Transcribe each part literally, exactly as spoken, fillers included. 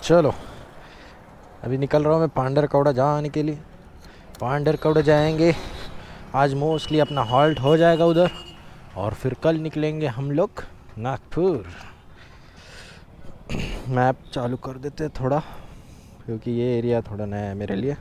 चलो अभी निकल रहा हूँ मैं पांडरकौड़ा जाने के लिए। पांडरकौड़ा जाएंगे आज, मोस्टली अपना हॉल्ट हो जाएगा उधर, और फिर कल निकलेंगे हम लोग नागपुर। मैप चालू कर देते हैं थोड़ा, क्योंकि ये एरिया थोड़ा नया है मेरे लिए।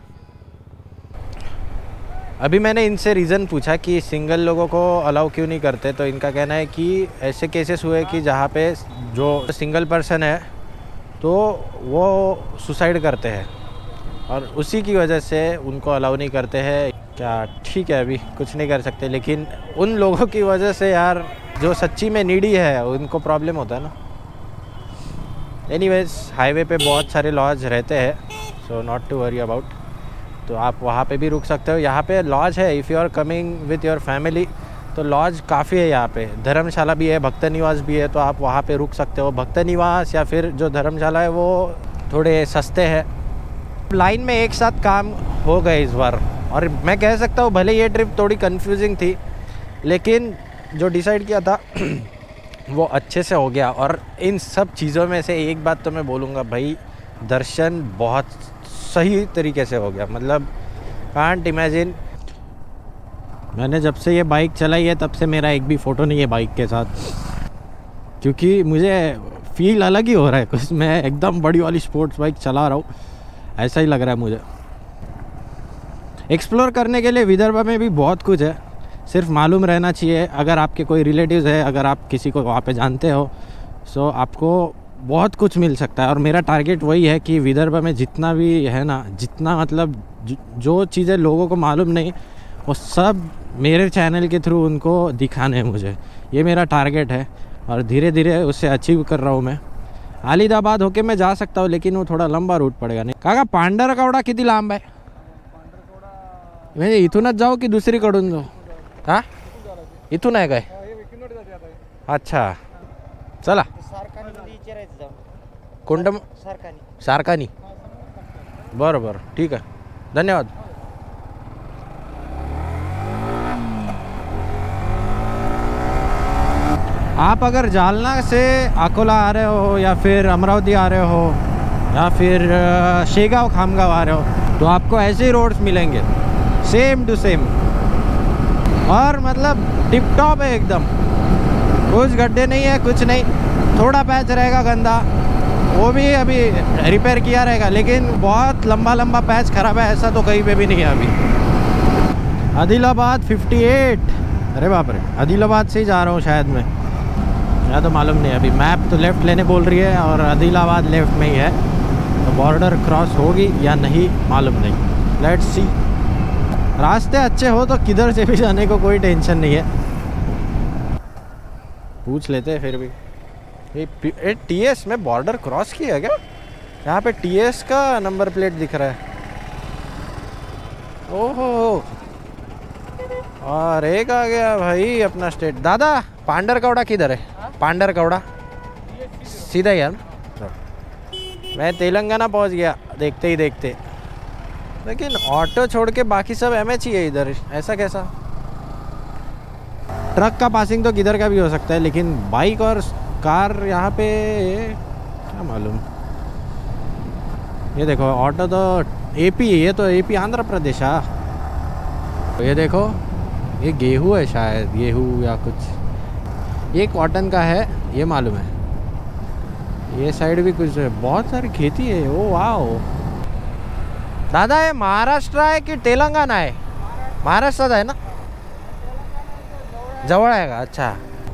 अभी मैंने इनसे रीज़न पूछा कि सिंगल लोगों को अलाउ क्यों नहीं करते, तो इनका कहना है कि ऐसे केसेस हुए कि जहाँ पे जो सिंगल पर्सन है तो वो सुसाइड करते हैं, और उसी की वजह से उनको अलाउ नहीं करते हैं। क्या ठीक है, अभी कुछ नहीं कर सकते, लेकिन उन लोगों की वजह से यार जो सच्ची में नीडी है उनको प्रॉब्लम होता है ना। एनीवेज हाईवे पे बहुत सारे लॉज रहते हैं, so not to worry about. तो आप वहाँ पे भी रुक सकते हो। यहाँ पे लॉज है, if you are coming with your family तो लॉज काफ़ी है यहाँ पे। धर्मशाला भी है, भक्त निवास भी है, तो आप वहाँ पे रुक सकते हो। भक्त निवास या फिर जो धर्मशाला है वो थोड़े सस्ते हैं। लाइन में एक साथ काम हो गए इस बार, और मैं कह सकता हूँ भले ये ट्रिप थोड़ी कंफ्यूजिंग थी, लेकिन जो डिसाइड किया था वो अच्छे से हो गया। और इन सब चीज़ों में से एक बात तो मैं बोलूँगा भाई, दर्शन बहुत सही तरीके से हो गया। मतलब कांट इमेजिन, मैंने जब से ये बाइक चलाई है तब से मेरा एक भी फ़ोटो नहीं है बाइक के साथ, क्योंकि मुझे फील अलग ही हो रहा है कुछ। मैं एकदम बड़ी वाली स्पोर्ट्स बाइक चला रहा हूँ, ऐसा ही लग रहा है मुझे। एक्सप्लोर करने के लिए विदर्भ में भी बहुत कुछ है, सिर्फ मालूम रहना चाहिए। अगर आपके कोई रिलेटिव्स है, अगर आप किसी को वहाँ पे जानते हो, सो आपको बहुत कुछ मिल सकता है। और मेरा टारगेट वही है कि विदर्भ में जितना भी है ना, जितना मतलब जो चीज़ें लोगों को मालूम नहीं, वो सब मेरे चैनल के थ्रू उनको दिखाने हैं मुझे। ये मेरा टारगेट है, और धीरे धीरे उससे अचीव कर रहा हूँ मैं। अलीदाबाद होके मैं जा सकता हूँ, लेकिन वो थोड़ा लंबा रूट पड़ेगा। नाही काका पांढरकवडा किती लांब आहे? म्हणजे इथूनच जाऊ की दुसरीकडून जाऊ? हां इथून आहे काय? अच्छा चला। कोणतं? सारकानी। बरं बरं ठीक आहे, धन्यवाद। आप अगर जालना से अकोला आ रहे हो, या फिर अमरावती आ रहे हो, या फिर शेगांव खामगांव आ रहे हो, तो आपको ऐसे ही रोड्स मिलेंगे सेम टू सेम, और मतलब टिप टॉप है एकदम। कुछ गड्ढे नहीं है, कुछ नहीं। थोड़ा पैच रहेगा गंदा, वो भी अभी रिपेयर किया रहेगा, लेकिन बहुत लंबा लंबा पैच ख़राब है, ऐसा तो कहीं पे भी नहीं है अभी। आदिलाबाद अट्ठावन, अरे बाप रे, आदिलाबाद से ही जा रहा हूँ शायद मैं, या तो मालूम नहीं। अभी मैप तो लेफ़्ट लेने बोल रही है, और आदिलाबाद लेफ़्ट में ही है, तो बॉर्डर क्रॉस होगी या नहीं मालूम नहीं। Let's see. रास्ते अच्छे हो तो किधर से भी जाने को कोई टेंशन नहीं है। पूछ लेते हैं फिर भी। ये टी एस में बॉर्डर क्रॉस किया क्या? यहाँ पे टी एस का नंबर प्लेट दिख रहा है। ओहो, और एक आ गया भाई अपना स्टेट। दादा पांडरकवडा किधर है? पांडरकवडा सीधा ही है ना? मैं तेलंगाना पहुँच गया देखते ही देखते। लेकिन ऑटो छोड़ के बाकी सब एम एच ही है इधर, ऐसा कैसा? ट्रक का पासिंग तो किधर का भी हो सकता है, लेकिन बाइक और कार यहाँ पे क्या मालूम। ये देखो ऑटो तो एपी है, ये तो एपी आंध्र प्रदेश है। ये देखो, ये गेहूँ है शायद, गेहूँ या कुछ। ये कॉटन का है ये मालूम है। ये साइड भी कुछ है, बहुत सारी खेती है। ओ वाह दादा, ये महाराष्ट्र है कि तेलंगाना है? महाराष्ट्र है ना? जवळ है का? अच्छा,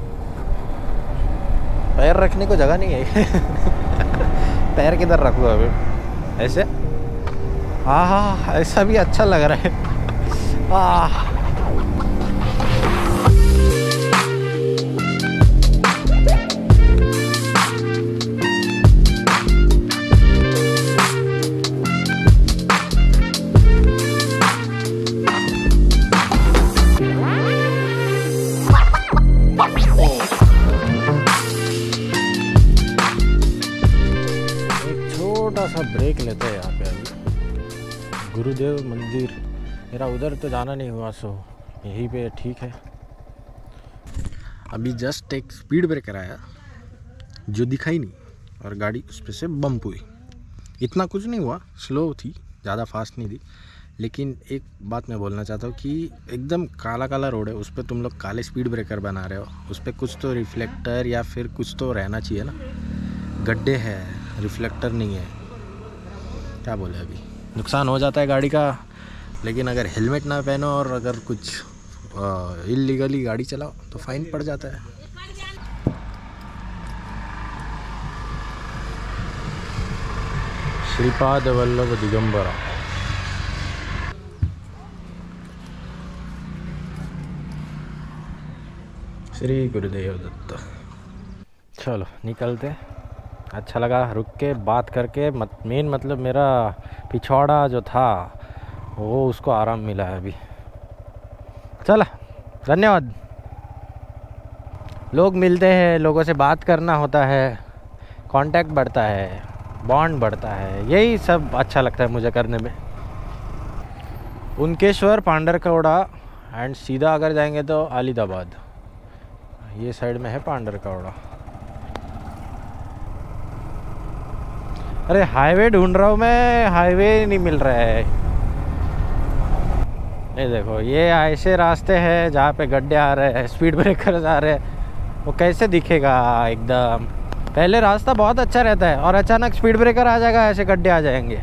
पैर रखने को जगह नहीं है। पैर किधर रखूँ अभी? ऐसे? हाँ हाँ, ऐसा भी अच्छा लग रहा है। आह ब्रेक लेते हैं यहाँ पे। अभी गुरुदेव मंदिर, मेरा उधर तो जाना नहीं हुआ, सो यहीं पे ठीक है। अभी जस्ट एक स्पीड ब्रेकर आया जो दिखाई नहीं, और गाड़ी उस पर से बम्प हुई। इतना कुछ नहीं हुआ, स्लो थी, ज़्यादा फास्ट नहीं थी। लेकिन एक बात मैं बोलना चाहता हूँ कि एकदम काला काला रोड है, उस पर तुम लोग काले स्पीड ब्रेकर बना रहे हो, उस पर कुछ तो रिफ्लेक्टर या फिर कुछ तो रहना चाहिए ना। गड्ढे है, रिफ्लेक्टर नहीं है, क्या बोले। अभी नुकसान हो जाता है गाड़ी का, लेकिन अगर हेलमेट ना पहनो और अगर कुछ इल्लीगली गाड़ी चलाओ तो फाइन पड़ जाता है। श्रीपाद वल्लभ दिगंबरा। श्री गुरुदेव दत्त। चलो निकलते। अच्छा लगा रुक के बात करके। मत मेन मतलब मेरा पिछवाड़ा जो था वो उसको आराम मिला है अभी। चला, धन्यवाद। लोग मिलते हैं, लोगों से बात करना होता है, कांटेक्ट बढ़ता है, बॉन्ड बढ़ता है, यही सब अच्छा लगता है मुझे करने में। उनकेश्वर, पांडरकौड़ा एंड सीधा अगर जाएंगे तो आलिदाबाद, ये साइड में है पांडरकौड़ा। अरे हाईवे ढूंढ रहा हूँ मैं, हाईवे नहीं मिल रहा है। ये देखो, ये ऐसे रास्ते हैं जहाँ पे गड्ढे आ रहे हैं, स्पीड ब्रेकर आ रहे हैं, वो कैसे दिखेगा एकदम। पहले रास्ता बहुत अच्छा रहता है और अचानक स्पीड ब्रेकर आ जाएगा, ऐसे गड्ढे आ जाएंगे।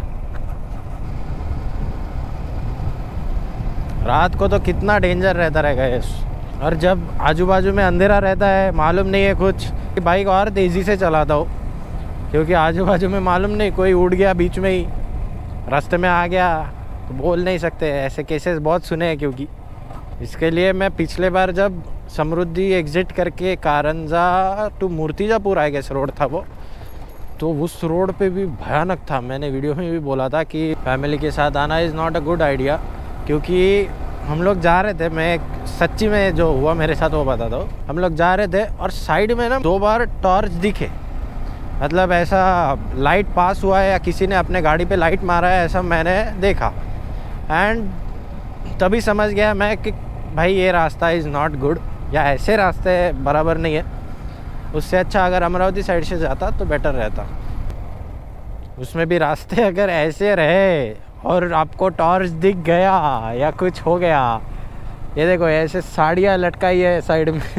रात को तो कितना डेंजर रहता रहेगा ये। और जब आजू बाजू में अंधेरा रहता है, मालूम नहीं है कुछ, कि बाइक और तेज़ी से चलाता हो, क्योंकि आजू बाजू में मालूम नहीं, कोई उड़ गया बीच में ही, रास्ते में आ गया तो बोल नहीं सकते। ऐसे केसेस बहुत सुने हैं। क्योंकि इसके लिए मैं पिछले बार जब समृद्धि एग्ज़िट करके Karanja to Murtijapur I guess road था वो, तो उस रोड पे भी भयानक था। मैंने वीडियो में भी बोला था कि फैमिली के साथ आना is not a good idea, क्योंकि हम लोग जा रहे थे, मैं सच्ची में जो हुआ मेरे साथ वो बताता हूँ। हम लोग जा रहे थे और साइड में ना दो बार टॉर्च दिखे, मतलब ऐसा लाइट पास हुआ है या किसी ने अपने गाड़ी पे लाइट मारा है, ऐसा मैंने देखा। एंड तभी समझ गया मैं कि भाई ये रास्ता इज़ नॉट गुड, या ऐसे रास्ते बराबर नहीं है। उससे अच्छा अगर अमरावती साइड से जाता तो बेटर रहता। उसमें भी रास्ते अगर ऐसे रहे और आपको टॉर्च दिख गया या कुछ हो गया, ये देखो ऐसे साड़ियाँ लटकाई है साइड में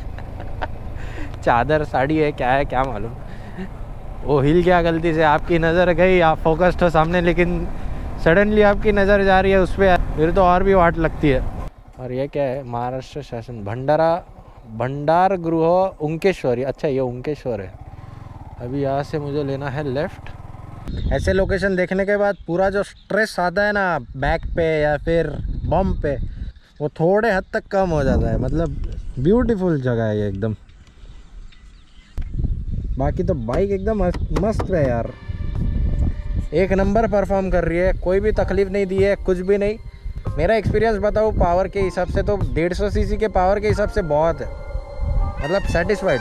चादर साड़ी है क्या है क्या मालूम, वो हिल गया गलती से, आपकी नज़र गई, आप फोकस्ड हो सामने, लेकिन सडनली आपकी नज़र जा रही है उस पर, फिर तो और भी वाट लगती है। और ये क्या है, महाराष्ट्र शासन भंडारा भंडार गृह उनकेश्वरी। अच्छा ये उनकेश्वर है। अभी यहाँ से मुझे लेना है लेफ़्ट। ऐसे लोकेशन देखने के बाद पूरा जो स्ट्रेस आता है ना बैक पे या फिर बम पे, वो थोड़े हद तक कम हो जाता है। मतलब ब्यूटीफुल जगह है ये एकदम। बाकी तो बाइक एकदम मस्त है यार, एक नंबर परफॉर्म कर रही है, कोई भी तकलीफ़ नहीं दी है, कुछ भी नहीं। मेरा एक्सपीरियंस बताऊँ पावर के हिसाब से तो डेढ़ सौ सीसी के पावर के हिसाब से बहुत है, मतलब सेटिस्फाइड।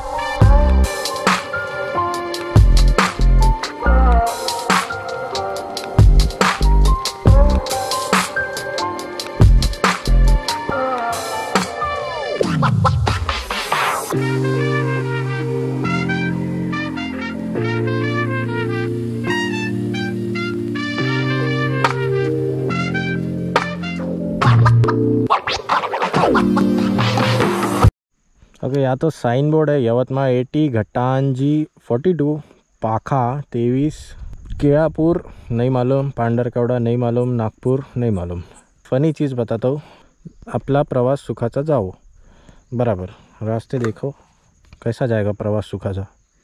ओके, या तो साइन बोर्ड है Yavatmal eighty, Ghatanji forty two, पाखा तेईस, केळापुर नहीं मालूम, पांडरकौड़ा नहीं मालूम, नागपुर नहीं मालूम। फ़नी चीज़ बताता हूँ, अपना प्रवास सुखाचा जाओ बराबर। रास्ते देखो कैसा जाएगा प्रवास सुखाचा।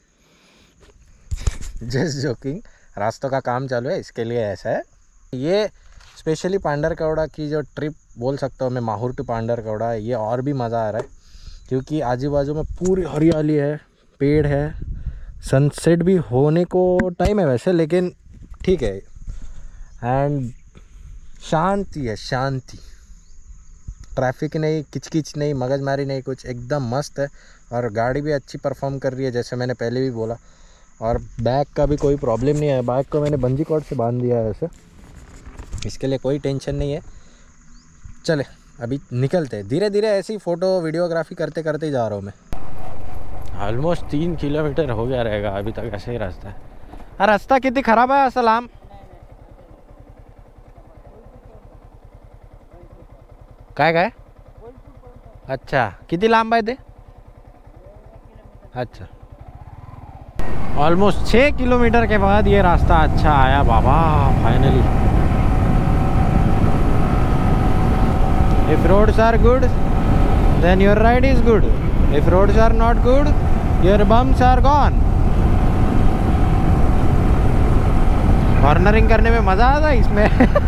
जस्ट जोकिंग, रास्तों का काम चालू है इसके लिए ऐसा है। ये स्पेशली पांडरकौड़ा की जो ट्रिप बोल सकता हूँ मैं, माहूर टू पांडरकौड़ा, ये और भी मज़ा आ रहा है क्योंकि आजू बाजू में पूरी हरियाली है, पेड़ है, सनसेट भी होने को टाइम है वैसे, लेकिन ठीक है। एंड शांति है, शांति, ट्रैफिक नहीं, किचकिच नहीं, मगजमारी नहीं, कुछ एकदम मस्त है। और गाड़ी भी अच्छी परफॉर्म कर रही है जैसे मैंने पहले भी बोला। और बैग का भी कोई प्रॉब्लम नहीं है, बैग को मैंने बंजी कॉर्ड से बांध दिया है वैसे, इसके लिए कोई टेंशन नहीं है। चले अभी निकलते हैं धीरे धीरे, ऐसी फ़ोटो वीडियोग्राफी करते करते ही जा रहा हूँ मैं। ऑलमोस्ट तीन किलोमीटर हो गया रहेगा अभी तक, ऐसे ही रास्ता है। रस्ता किती खराब आहे असं लांब? काय काय? अच्छा, किती लांब आहे ते? अच्छा, ऑलमोस्ट छः किलोमीटर के बाद ये रास्ता अच्छा आया बाबा finally. If roads are good then your ride is good, if roads are not good your bums are gone. Cornering करने में मज़ा आता है इसमें।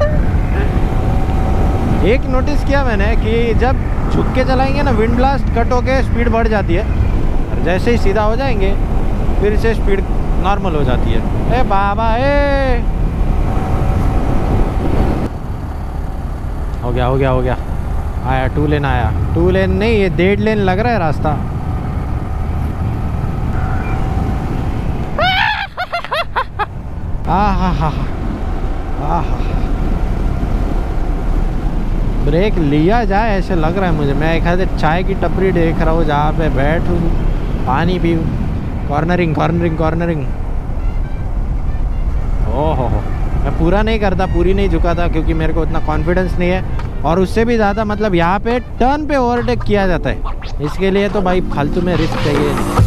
एक नोटिस किया मैंने कि जब झुक के चलाएंगे ना, विंड ब्लास्ट कट होके स्पीड बढ़ जाती है, और जैसे ही सीधा हो जाएंगे फिर से स्पीड नॉर्मल हो जाती है। ए बाबा ए, हो गया हो गया हो गया, आया टू लेन, आया टू लेन नहीं, ये डेढ़ लेन लग रहा है रास्ता। आ हा हा हा, ब्रेक लिया जाए ऐसे लग रहा है मुझे। मैं एक आधे चाय की टपरी देख रहा हूँ जहाँ पे बैठूँ, पानी पीऊँ। कॉर्नरिंग कॉर्नरिंग कॉर्नरिंग, ओह हो हो, मैं पूरा नहीं करता, पूरी नहीं झुकाता क्योंकि मेरे को उतना कॉन्फिडेंस नहीं है, और उससे भी ज़्यादा मतलब यहाँ पे टर्न पे ओवरटेक किया जाता है, इसके लिए तो भाई फालतू में रिस्क चाहिए।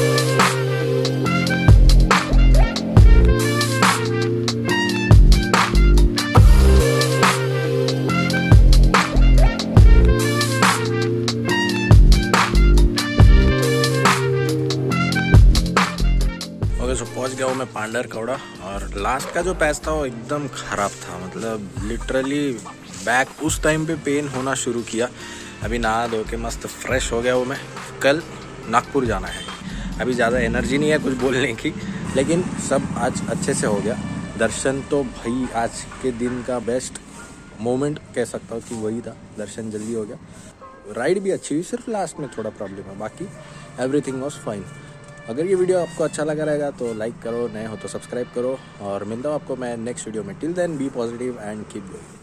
सो पहुंच गया हूँ मैं पांडर कौड़ा, और लास्ट का जो पैच था वो एकदम ख़राब था, मतलब लिटरली बैक उस टाइम पे पेन होना शुरू किया। अभी नहा धो के मस्त फ्रेश हो गया हूँ मैं। कल नागपुर जाना है, अभी ज़्यादा एनर्जी नहीं है कुछ बोलने की, लेकिन सब आज अच्छे से हो गया। दर्शन तो भाई आज के दिन का बेस्ट मोमेंट कह सकता हूँ कि वही था, दर्शन जल्दी हो गया। राइड भी अच्छी हुई, सिर्फ लास्ट में थोड़ा प्रॉब्लम है, बाकी एवरीथिंग वॉज फाइन। अगर ये वीडियो आपको अच्छा लगा रहेगा तो लाइक करो, नए हो तो सब्सक्राइब करो, और मिलता हूँ आपको मैं नेक्स्ट वीडियो में। Till then be positive and keep going.